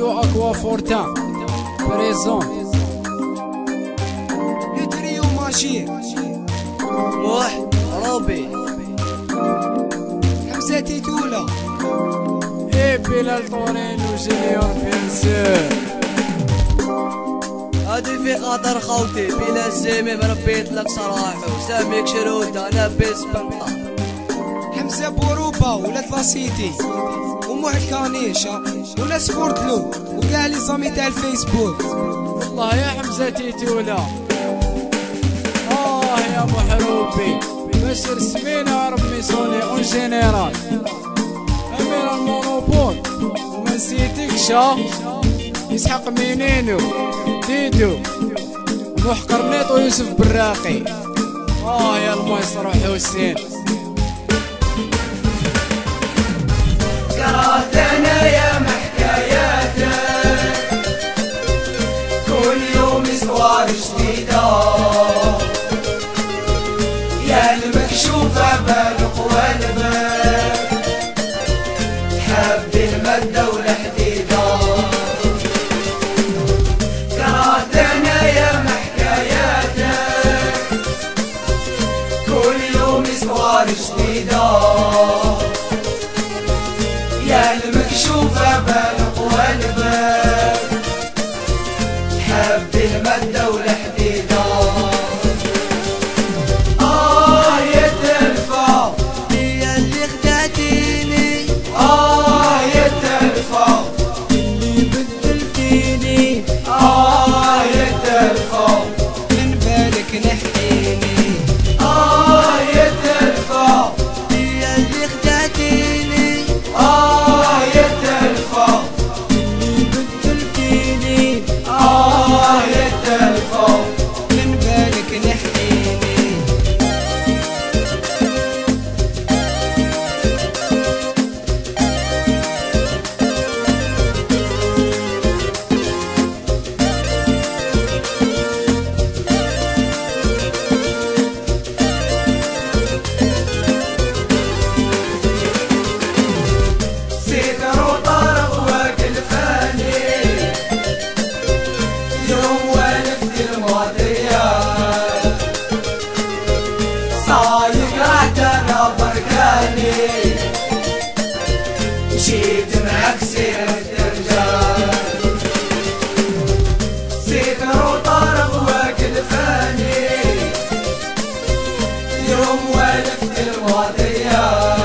راديو اكوا فورتان بريزون لو تريو ماجيك موح ربي حمزة تيتولا اي بلال طورين وجيليون بيان هادي في خاطر خوتي بلا الزمي مربيت لك صراحة وساميك شروطة انا بسبنطة حمزة بوروبا ولاد لاسيتي وموحد كانيشا ولا سبورتلو وكاع لي زامي تاع الفيسبوك. والله يا حمزة تيتولا يا محروبي باش رسمينا ربي صوني اون جينيرال امير المونوبول وما نسيتكش يسحق مينينو ديدو نوح قرنيط ويوسف براقي يا المايسترو حسين قراتنا يا محكاياتك كل يوم صور جديدة يا المكشوفة بالقوالبك تحب المادة والحديدة قراتنا يا محكاياتك كل يوم صور جديدة يا المكشوفة بالقوالبك تحب المادة والحديدة يا تلفا يا اللي خدعتيني يا تلفا اللي بدلتيني يا تلفا من بالك نحكيني يا تلفا يا اللي خدعتيني يا تلفا اللي بدلتيني يا تلفا من بالك نحكيني سيدر وطارق واكل فاني يوم والفت الماضية صايق اعتنى بركاني مشيت معك سيرة الرجال سيدر وطارق واكل فاني يوم والفت الماضية